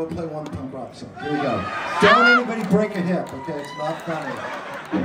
we'll play one punk rock song. Here we go. Don't anybody break a hip, okay? It's not funny.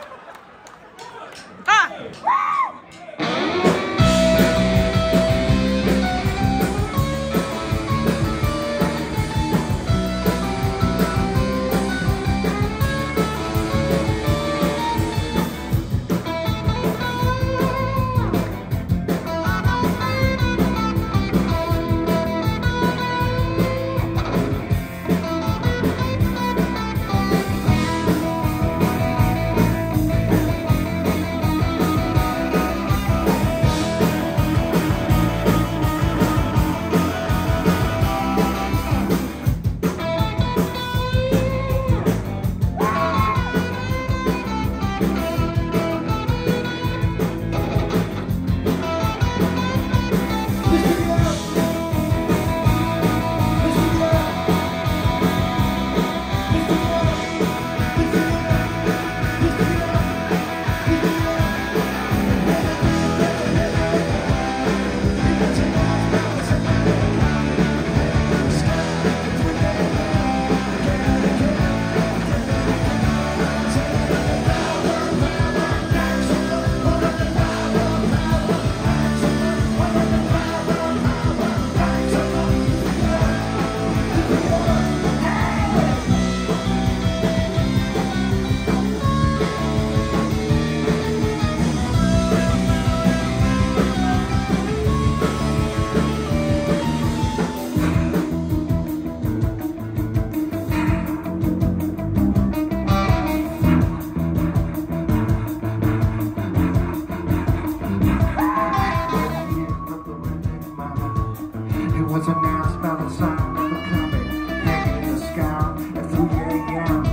Was announced by the sound of the coming, hanging in the sky at 3 a.m.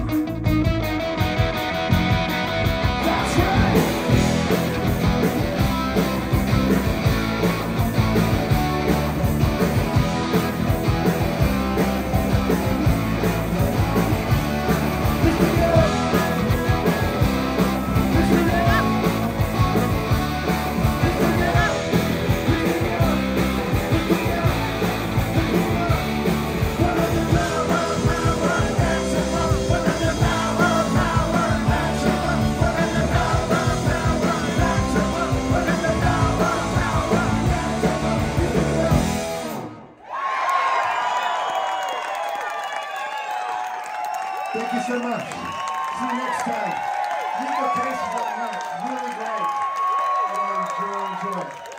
That's right! Thank you so much. See you next time. Leave your cases at night. Really great. Enjoy.